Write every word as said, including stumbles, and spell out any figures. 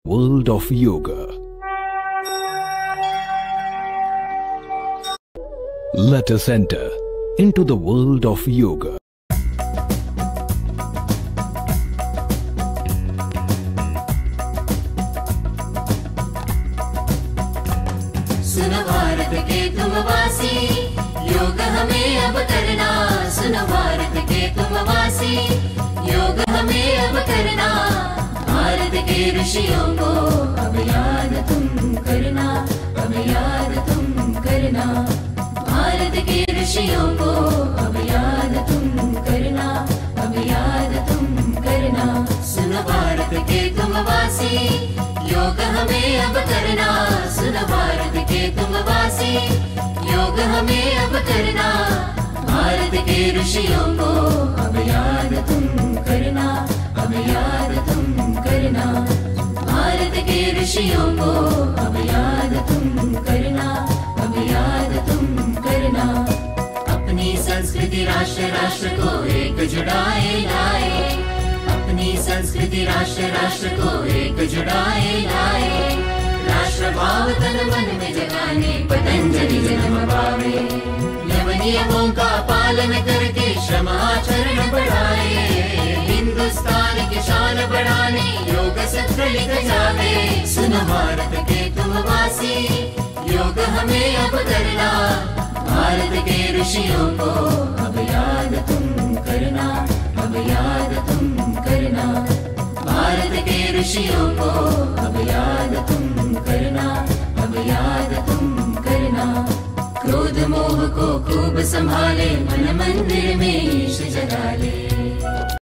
World of Yoga. Let us enter into the world of yoga. सुनो भारत के तुम वासी, योग हमें अब करना। सुनो भारत के तुम वासी, योग हमें अब करना। भारत के ऋषियों को अब याद तुम करना, अब याद तुम करना। भारत के ऋषियों को अब याद तुम करना, अब याद तुम करना। सुनो भारत के तुम वासी, योग हमें अब करना। सुनो भारत के तुम वासी, योग हमें अब करना। भारत के ऋषियों को अब याद तुम करना, अब याद तुम करना। भारत के ऋषियों को अब याद तुम करना, अब याद तुम करना। अपनी संस्कृति राष्ट्र राष्ट्र को एक जुड़ाए लाए, अपनी संस्कृति राष्ट्र राष्ट्र को एक जुड़ाए लाए। राष्ट्र भाव तन मन में जगाने पतंजलि जन्म पावे। यम नियमों का पालन करके श्रम आचरण बढ़ाए। हिंदुस्तान की शान बढ़ाने योग सत्र लिख जावे। सुनो भारत के तुम वासी, योग हमें अब करना। भारत के ऋषियों को अब याद तुम करना, अब याद तुम करना। भारत के ऋषियों को अब याद तुम करना, अब याद तुम करना। क्रोध मोह को खूब संभाले, मन मंदिर में ईश जगा ले।